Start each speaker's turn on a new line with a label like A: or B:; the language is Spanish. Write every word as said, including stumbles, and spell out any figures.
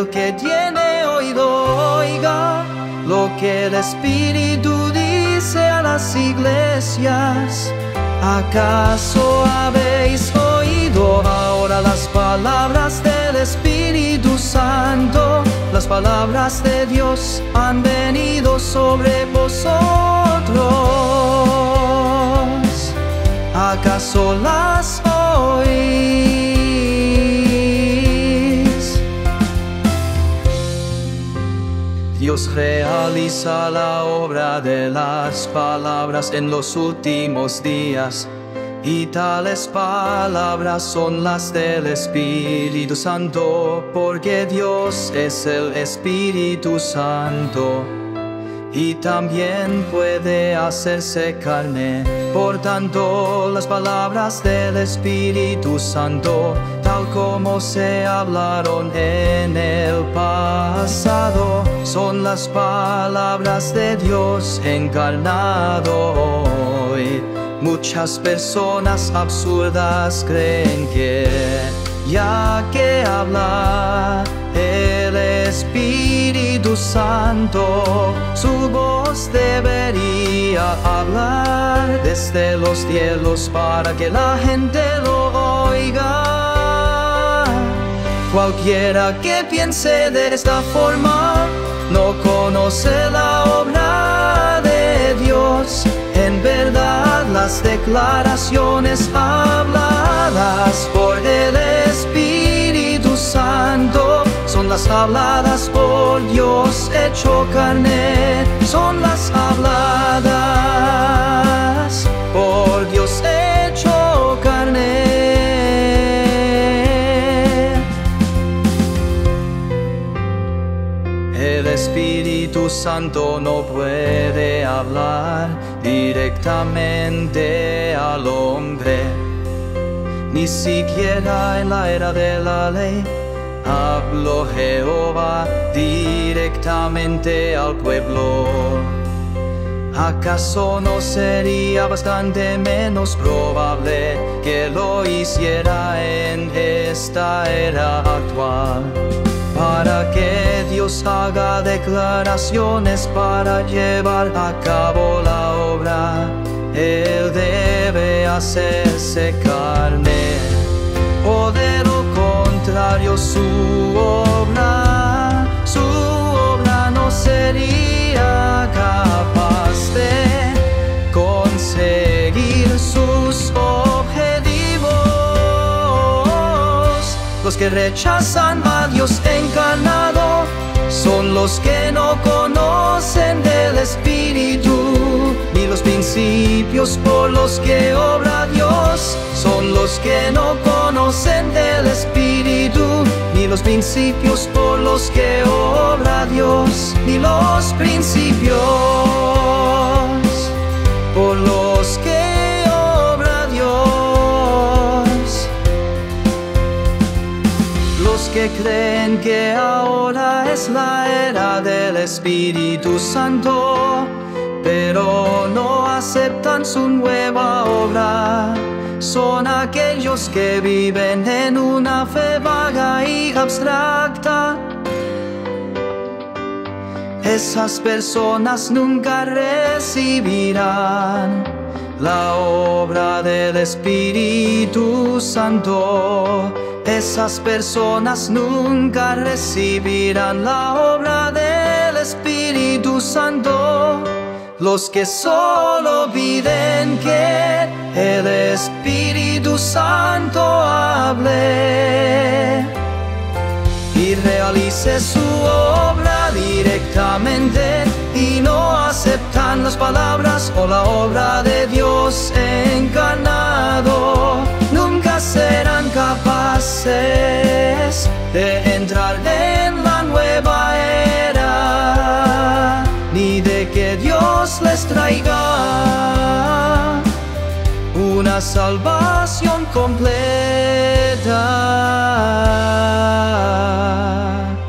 A: que tiene oído oiga lo que el Espíritu dice a las iglesias. ¿Acaso habéis oído ahora las palabras del Espíritu Santo? Las palabras de Dios han venido sobre vosotros. ¿Acaso las oís? Dios realiza la obra de las palabras en los últimos días, y tales palabras son las del Espíritu Santo, porque Dios es el Espíritu Santo, y también puede hacerse carne. Por tanto, las palabras del Espíritu Santo, tal como se hablaron en el pasado, son las palabras de Dios encarnado hoy. Muchas personas absurdas creen que, ya que habla el Espíritu Santo, su voz debería hablar desde los cielos para que la gente lo oiga. Cualquiera que piense de esta forma no conoce la obra de Dios. En verdad, las declaraciones habladas por el Espíritu Santo son las habladas por Dios hecho carne. Son las habladas por Dios hecho carne. El Espíritu Santo no puede hablar directamente al hombre, ni siquiera en la era de la ley habló Jehová directamente al pueblo. ¿Acaso no sería bastante menos probable que lo hiciera en esta era actual? Para que Dios haga declaraciones para llevar a cabo la obra, Él debe hacerse carne, o de lo contrario su obra, su obra no sería capaz de conseguir sus objetivos. Los que rechazan a Dios encarnado son los que no conocen del Espíritu, ni los principios por los que obra Dios. Son los que no conocen del Espíritu, ni los principios por los que obra Dios, ni los principios por los que obra Dios. Los que creen que ahora es la era del Espíritu Santo, pero no aceptan su nueva obra, son aquellos que viven en una fe vaga y abstracta. Esas personas nunca recibirán la obra del Espíritu Santo. Esas personas nunca recibirán la obra del Espíritu Santo. Los que solo piden que el Espíritu Santo hable y realice su obra directamente, y no aceptan las palabras o la obra de Dios encarnado, nunca serán capaces de entrar en la nueva era, ni de que Dios les traiga una salvación completa.